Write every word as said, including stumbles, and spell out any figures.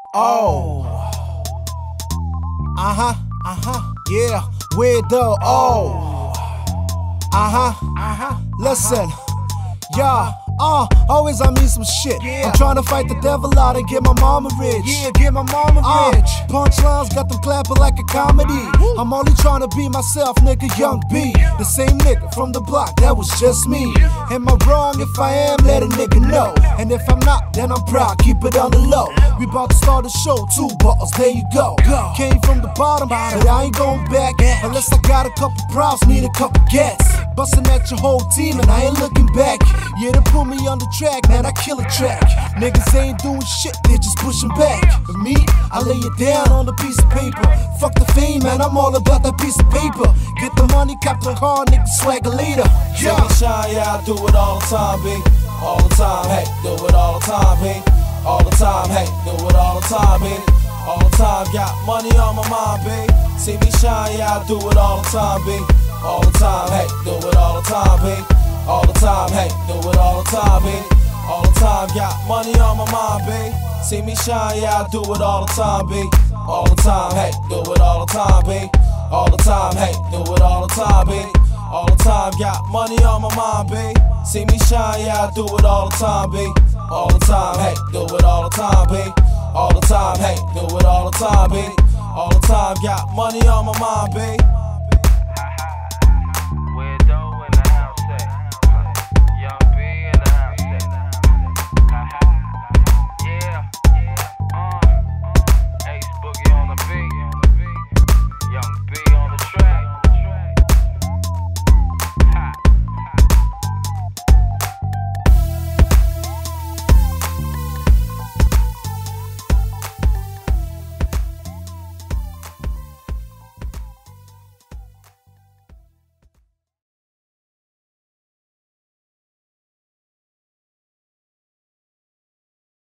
Oh. Uh-huh, uh-huh, yeah, weirdo, oh. Uh-huh, uh-huh, listen, yeah. Uh, always I mean some shit. Yeah. I'm trying to fight the devil out and get my mama rich. Yeah, get my mama uh, rich. Punchlines got them clapping like a comedy. Woo. I'm only trying to be myself, nigga, young B. The same nigga from the block, that was just me. Am I wrong? If I am, let a nigga know. And if I'm not, then I'm proud, keep it on the low. We about to start the show, two bottles, there you go. go. Came from the bottom, but I ain't going back. Unless I got a couple props, need a couple gats. Bustin' at your whole team and I ain't looking back. Yeah, they put me on the track, man, I kill a track. Niggas ain't doing shit, they just pushing back. But me, I lay it down on a piece of paper. Fuck the fame, man, I'm all about that piece of paper. Get the money, cop the car, nigga, swagger later. Yeah, shine, yeah, I do it all the time, B. All the time, hey, do it all the time, B. All the time, hey, do it all the time, B. All the time, got money on my mind, B. See me shine, yeah, I do it all the time, B. All the time, hey, do it all the time, B. All the time, hey, do it all the time, B. All the time, got money on my mind, B. See me shine, yeah, I do it all the time, B. All the time, hey, do it all the time, B. All the time, hey, do it all the time, B. All the time, got money on my mind, B. See me shine, yeah, I do it all the time, B. All the time, hey, do it all the time, B. All the time, hey, do it all the time, B. All the time, got money on my mind, B.